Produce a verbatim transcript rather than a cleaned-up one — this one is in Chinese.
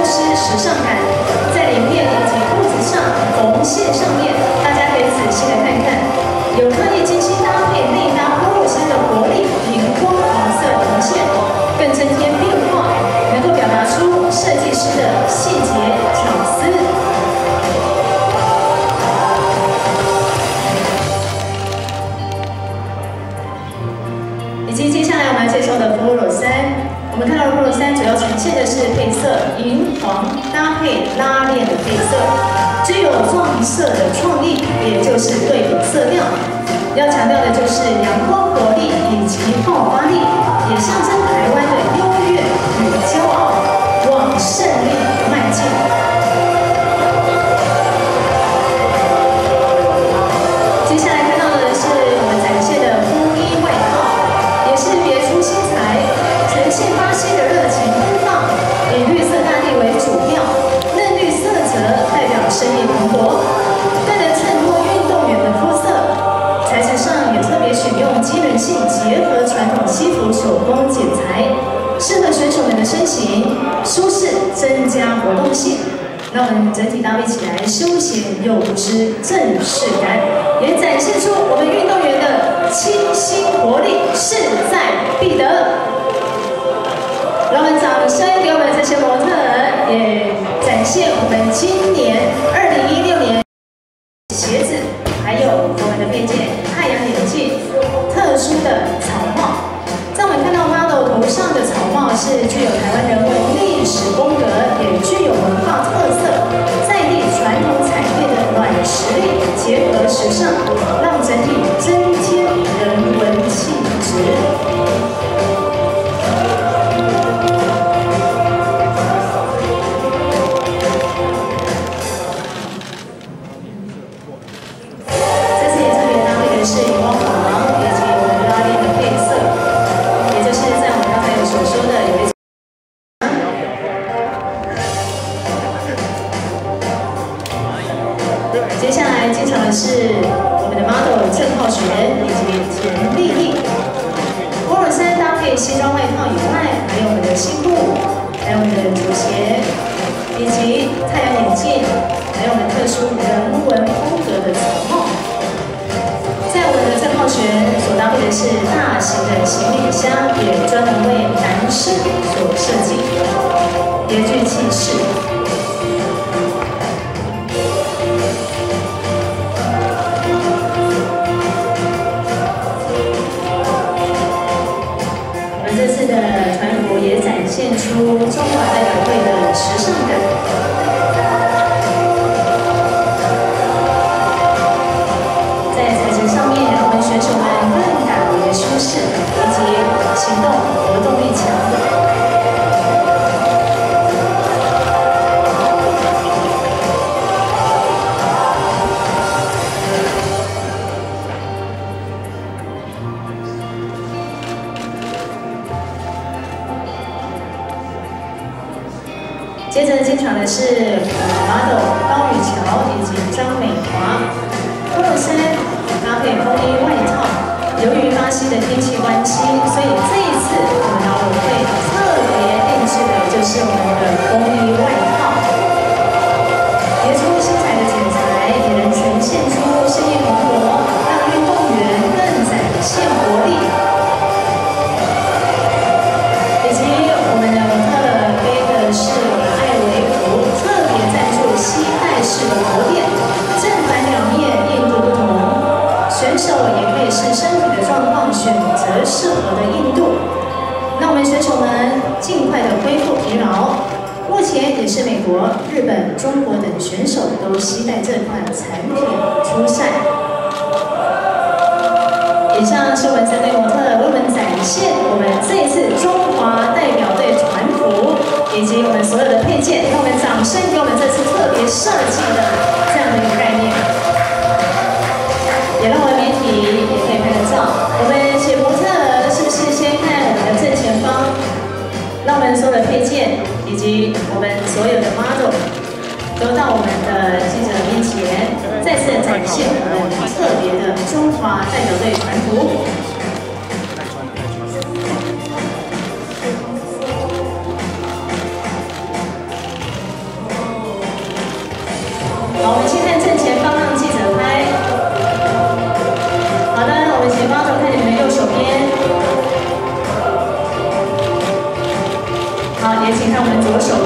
施时尚感，在领片以及裤子上、缝线上面，大家可以仔细的看看，有刻意精心搭配内搭 polo 衫的活力荧光黄色缝线，更增添变化，能够表达出设计师的细节巧思。 以及接下来我们要介绍的 polo 衫，我们看到的 polo 衫主要呈现的是配色银黄搭配拉链的配色，具有撞色的创意，也就是对比色调。要强调的就是阳光活力以及爆发力，也象征台湾的优越与骄傲，往胜利迈进。 接下来看到的是我们展现的风衣外套，也是别出心裁，呈现巴西的热情奔放，以绿色大地为主调，嫩绿色泽代表生意蓬勃，更能衬托运动员的肤色。材质上也特别选用机能性结合传统西服手工剪裁，适合选手们的身形，舒适增加活动性。 让我们整体搭配起来休闲又不失正式感，也展现出我们运动员的清新活力，势在必得。让我们掌声给我们这些模特儿，也展现我们今年二零一六年鞋子，还有我们的配件太阳眼镜，特殊的草帽。在我们看到 model 头上的草帽是具有台湾人文历史风格，也具有文化特色。 在地传统产业的软实力结合时尚，让整体增添人文气质。这次也特别搭配的是荧光黄以及我们拉链的配色，也就是在我们刚才有所说的有一。 接下来进场的是我们的 model 郑浩璇以及田丽丽。polo衫搭配西装外套以外，还有我们的西裤，还有我们的球鞋，以及太阳眼镜，还有我们特殊人文风格的草帽。在我们的郑浩璇所搭配的是大型的行李箱，也专门为男生所设计，别具气势。 这次的团服也展现出中华代表队的时尚感。在材质上面，让我们选手们更感觉舒适，以及行动活动力强。 接着进场的是 model 高雨乔以及张美华 ，polo 衫搭配风衣外套。由于巴西的天气关系，所以这一次我们劳委会特别定制的就是我们的风衣外套，别出心裁的剪裁，也能呈现出生意蓬勃，让运动员更展现活力。以及我们的模特背的是我们艾维服，特别赞助吸带式的薄垫，正反两面硬度不同，选手也可以视身体的状况选择适合的硬度。让我们选手们尽快的恢复疲劳。目前也是美国、日本、中国等选手都携带这款产品出赛。以上是我们三位模特为我们展现我们这一次中华代表队团服以及我们所有的配件，让我们掌声给我们这次特别设计的这样的一个概念，也让我们媒体也可以拍个照。我们写模特是不是先看我们的正前方，让我们所有的配件以及我们所有的 model 都到我们的记者面前，再次展现我们特别的中华代表队团服。 也请看我们左手